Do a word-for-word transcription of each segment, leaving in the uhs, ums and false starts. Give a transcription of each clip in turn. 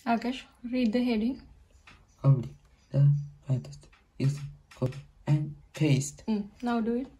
Aakash, read the heading. Only the fastest is copy and paste. Mm, now do it.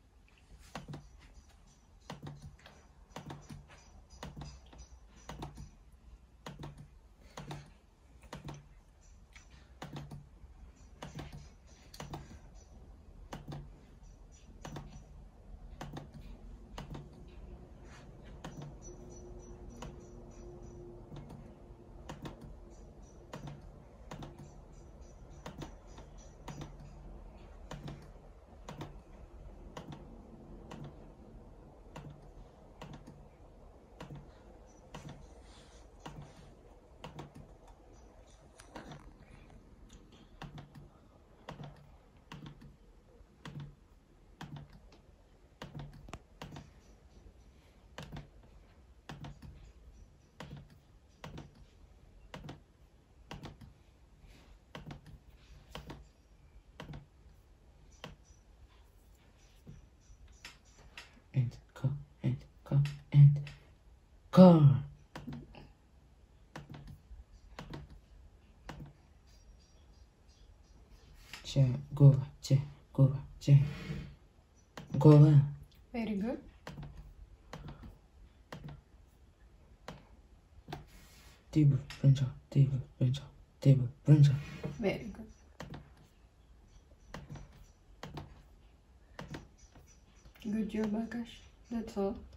And car and car and car. Jaguar, Jaguar, Jaguar. Very good. Table, furniture, table, furniture, table, furniture. Very good. Good job, Aakash. That's all.